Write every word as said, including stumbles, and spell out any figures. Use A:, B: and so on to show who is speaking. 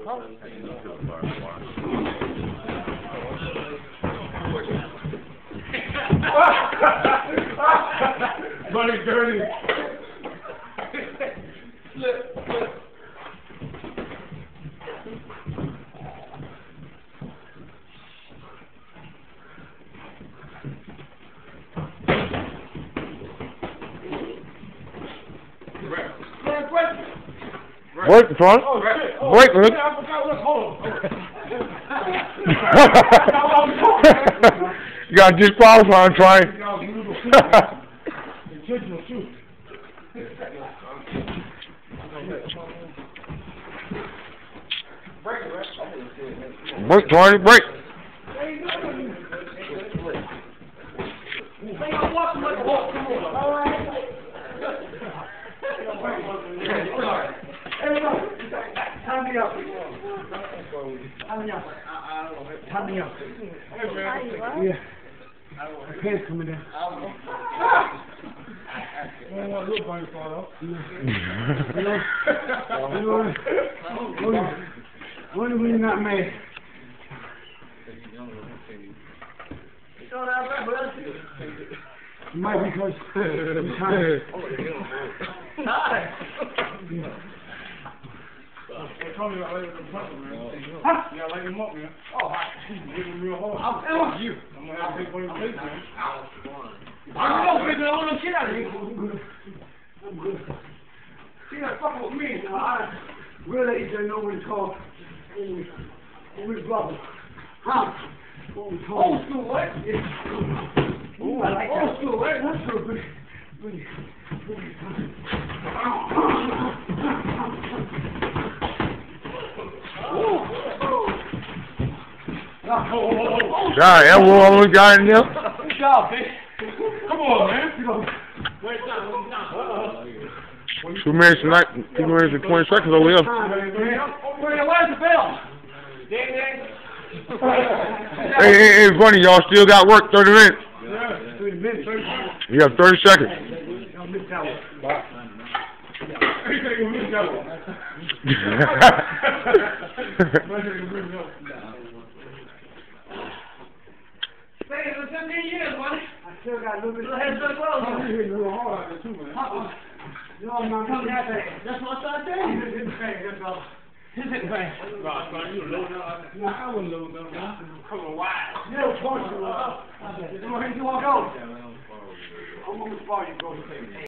A: Money dirty.
B: Break in front.
A: Oh, shit. Oh,
B: Break, Luke.
A: Yeah, I forgot. Look, hold on.
B: You got to disqualify him, try.
A: Intentional shoot.
B: Break, Tony, break.
A: Time me up. Time me up. Time me up. Yeah. My pants coming down. I don't want to look on your fall off. You know, when are we not mad? It might be because I'm tired. They told me about later the punch, man. Huh? You gotta light him up, man. Oh, he's getting real hard. I'm telling you. I'm gonna have to take one of your plates, man. I'm gonna take all the shit out of here. I'm good. I'm good. See that fucking with me. Now, I really don't know what it's called. What we brother. Huh? What we call old school, what? Yeah. Ooh, I like old school, right? That's so good. Pretty, pretty fun.
B: Sorry, that was all we got in there.
A: Good job, bitch. Come on, man.
B: Two minutes and like, two minutes and twenty seconds over here.
A: Where's the bell? Ding, ding.
B: Hey, hey, hey, funny, y'all still got work, thirty minutes.
A: Yeah, thirty minutes.
B: You have thirty seconds.
A: Don't miss that one. You miss that one. Hey, it was fifteen years, buddy. I still got a little bit of head to the clothes. I'm hitting a little hard out there, too, man. Uh-uh. You know, I'm not coming that fast. That's what I started saying. He's hitting fast, that's all. He's hitting fast. Right, right, you low down. No, I wasn't low down. Come on, wide. Yeah, of course you are. You want him to walk over? I'm going to spar you, go.